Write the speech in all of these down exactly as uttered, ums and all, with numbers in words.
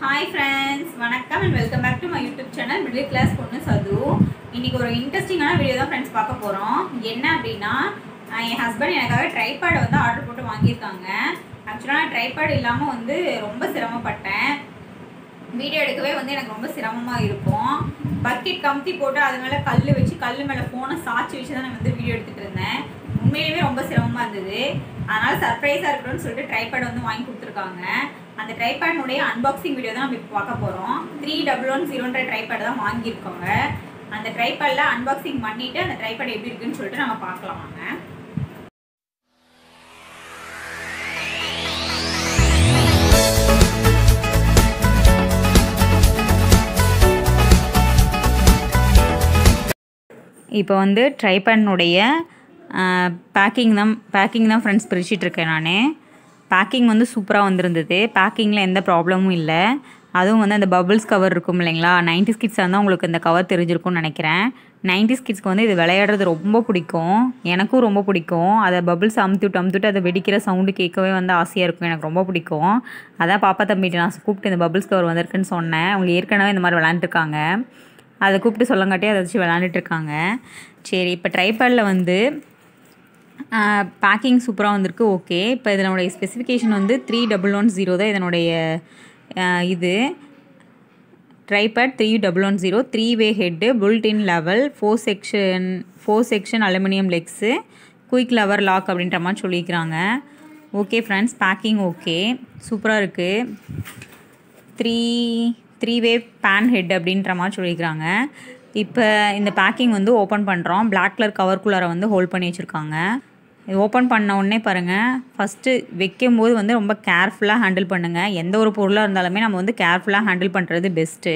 Hi friends, வணக்கம் and welcome back to my YouTube channel middle class பொண்ணு சது. இன்னைக்கு ஒரு இன்ட்ரெஸ்டிங்கான வீடியோ தான் फ्रेंड्स பார்க்க போறோம். என்ன அப்படினா என் ஹஸ்பண்ட் எனக்காக ட்ரைபாட் வந்து ஆர்டர் போட்டு வாங்கியிருக்காங்க. एक्चुअली நான் ட்ரைபாட் இல்லாம வந்து ரொம்ப சிரமப்பட்டேன். வீடியோ எடுக்கவே வந்து எனக்கு ரொம்ப சிரமமா இருக்கும். பக்கெட் கம்பி போட்டு அது மேல கல்லு வச்சு கல்லு மேல போனை சாச்சி வச்சு தான் நான் வந்து வீடியோ எடுத்துட்டு இருந்தேன். உண்மையிலேயே ரொம்ப சிரமமா இருந்தது. அதனால சர்ப்ரைஸா இருக்கணும்னு சொல்லிட்டு ட்ரைபாட் வந்து வாங்கி கொடுத்துருக்காங்க. அந்த ட்ரைபாட்னுடைய அன்பாக்சிங் வீடியோ தான் நம்ம இப்போ பார்க்க போகிறோம். த்ரீ டபுள் ஒன் ஜீரோன்ற ட்ரைபாட் தான் வாங்கியிருக்கோங்க. அந்த ட்ரைபாடில் அன்பாக்சிங் பண்ணிவிட்டு அந்த ட்ரைபாட் எப்படி இருக்குன்னு சொல்லிட்டு நம்ம பார்க்கலாம் வாங்க. இப்போ வந்து ட்ரைபாட்னுடைய பேக்கிங் தான் பேக்கிங் தான் ஃப்ரெண்ட்ஸ் பிரிச்சிட்ருக்கேன் நான். பேக்கிங் வந்து சூப்பராக வந்திருந்தது. பேக்கிங்கில் எந்த ப்ராப்ளமும் இல்லை. அதுவும் வந்து அந்த பபுள்ஸ் கவர் இருக்கும் இல்லைங்களா, நைன்டிஸ் கிட்ஸாக இருந்தால் உங்களுக்கு இந்த கவர் தெரிஞ்சிருக்கும்னு நினைக்கிறேன். நைன்டிஸ் கிட்ஸ்க்கு வந்து இது விளையாடுறது ரொம்ப பிடிக்கும், எனக்கும் ரொம்ப பிடிக்கும். அதை பபுள்ஸ் அமுத்துட்டு அமுத்துட்டு அதை வெடிக்கிற சவுண்டு கேட்கவே வந்து ஆசையாக இருக்கும், எனக்கு ரொம்ப பிடிக்கும். அதான் பாப்பா தம்பிட்டு நான் கூப்பிட்டு இந்த பபுள்ஸ் கவர் வந்திருக்குன்னு சொன்னேன். அவங்க ஏற்கனவே இந்த மாதிரி விளாண்டுருக்காங்க, அதை கூப்பிட்டு சொல்லங்காட்டி அதை வச்சு விளாண்டுட்ருக்காங்க. சரி, இப்போ ட்ரைபாடில் வந்து பேக்கிங் சூப்பராக வந்திருக்கு. ஓகே, இப்போ இதனுடைய ஸ்பெசிஃபிகேஷன் வந்து த்ரீ டபுள் ஒன் ஜீரோ தான் இதனுடைய இது. Tripod three double one zero, three way head, built in level, four section four section aluminium legs, quick lever lock அப்படின்ற மாதிரி சொல்லியிருக்கிறாங்க. ஓகே ஃப்ரெண்ட்ஸ், பேக்கிங் ஓகே, சூப்பராக இருக்குது. Three three way pan head அப்படின்ற மாதிரி சொல்லியிருக்கிறாங்க. இப்போ இந்த பேக்கிங் வந்து ஓப்பன் பண்ணுறோம். பிளாக் கலர் கவர்க்குள்ளார வந்து ஹோல்ட் பண்ணி வச்சுருக்காங்க. இது ஓப்பன் பண்ண உடனே பாருங்கள், ஃபஸ்ட்டு வைக்கும்போது வந்து ரொம்ப கேர்ஃபுல்லாக ஹேண்டில் பண்ணுங்கள். எந்த ஒரு பொருளாக இருந்தாலுமே நம்ம வந்து கேர்ஃபுல்லாக ஹேண்டில் பண்ணுறது பெஸ்ட்டு.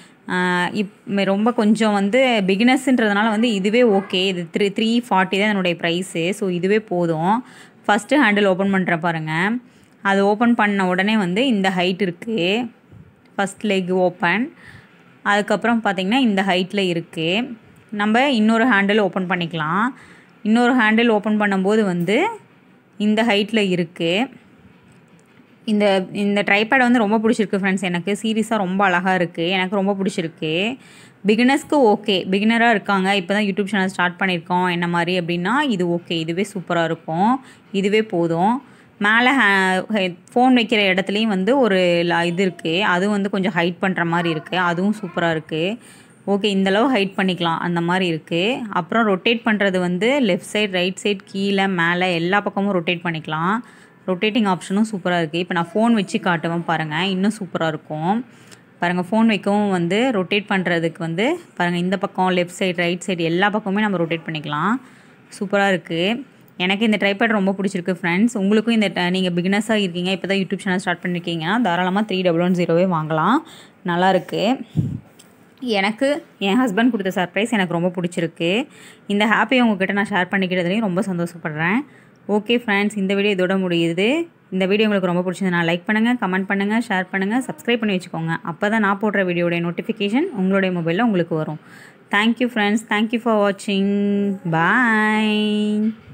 இப் ரொம்ப கொஞ்சம் வந்து பிகினர்ஸுன்றதுனால வந்து இதுவே ஓகே. இது த்ரீ த்ரீ ஃபார்ட்டி தான் என்னுடைய ப்ரைஸு. ஸோ இதுவே போதும். ஃபஸ்ட்டு ஹேண்டில் ஓப்பன் பண்ணுற பாருங்கள். அது ஓப்பன் பண்ண உடனே வந்து இந்த ஹைட் இருக்குது. ஃபஸ்ட் லெக் ஓப்பன், அதுக்கப்புறம் பார்த்திங்கன்னா இந்த ஹைட்டில் இருக்குது. நம்ம இன்னொரு ஹேண்டில் ஓப்பன் பண்ணிக்கலாம். இன்னொரு ஹேண்டில் ஓப்பன் பண்ணும்போது வந்து இந்த ஹைட்டில் இருக்குது. இந்த இந்த ட்ரைபாட் வந்து ரொம்ப பிடிச்சிருக்கு ஃப்ரெண்ட்ஸ். எனக்கு சீரியஸாக ரொம்ப அழகாக இருக்குது, எனக்கு ரொம்ப பிடிச்சிருக்கு. பிகினர்ஸ்க்கு ஓகே, பிகினராக இருக்காங்க, இப்போ தான் யூடியூப் சேனல் ஸ்டார்ட் பண்ணியிருக்கோம் என்ன மாதிரி அப்படின்னா இது ஓகே, இதுவே சூப்பராக இருக்கும், இதுவே போதும். மேலே ஹே ஃபோன் வைக்கிற இடத்துலையும் வந்து ஒரு இது இருக்குது, அதுவும் வந்து கொஞ்சம் ஹைட் பண்ணுற மாதிரி இருக்குது, அதுவும் சூப்பராக இருக்குது. ஓகே, இந்தளவு ஹைட் பண்ணிக்கலாம் அந்த மாதிரி இருக்குது. அப்புறம் ரொட்டேட் பண்ணுறது வந்து லெஃப்ட் சைட் ரைட் சைட் கீழே மேலே எல்லா பக்கமும் ரொட்டேட் பண்ணிக்கலாம். ரொட்டேட்டிங் ஆப்ஷனும் சூப்பராக இருக்குது. இப்போ நான் ஃபோன் வச்சு காட்டுவேன் பாருங்கள், இன்னும் சூப்பராக இருக்கும் பாருங்கள். ஃபோன் வைக்கவும் வந்து ரொட்டேட் பண்ணுறதுக்கு வந்து பாருங்கள், இந்த பக்கம் லெஃப்ட் சைட் ரைட் சைடு எல்லா பக்கமுமே நம்ம ரொட்டேட் பண்ணிக்கலாம். சூப்பராக இருக்குது. எனக்கு இந்த ட்ரைபாட் ரொம்ப பிடிச்சிருக்கு ஃப்ரெண்ட்ஸ். உங்களுக்கும் இந்த நீங்கள் பிகினர்ஸாக இருக்கீங்க, இப்போ தான் யூடியூப் சேனல் ஸ்டார்ட் பண்ணியிருக்கீங்கன்னா தாராளமாக த்ரீ டபுள் ஒன் ஜீரோவே வாங்கலாம், நல்லாயிருக்கு. எனக்கு என் ஹஸ்பண்ட் கொடுத்த சர்ப்ரைஸ் எனக்கு ரொம்ப பிடிச்சிருக்கு. இந்த ஹாப்பியை உங்கள்கிட்ட நான் ஷேர் பண்ணிக்கிறதுலையும் ரொம்ப சந்தோஷப்படுறேன். ஓகே ஃப்ரெண்ட்ஸ், இந்த வீடியோ இதோட முடியுது. இந்த வீடியோ உங்களுக்கு ரொம்ப பிடிச்சிருந்தா லைக் பண்ணுங்கள், கமெண்ட் பண்ணுங்கள், ஷேர் பண்ணுங்கள், சப்ஸ்கிரைப் பண்ணி வச்சுக்கோங்க. அப்போ தான் நான் போடுற வீடியோடைய நோட்டிஃபிகேஷன் உங்களுடைய மொபைலில் உங்களுக்கு வரும். தேங்க்யூ ஃப்ரெண்ட்ஸ், தேங்க்யூ ஃபார் வாட்சிங், பாய்.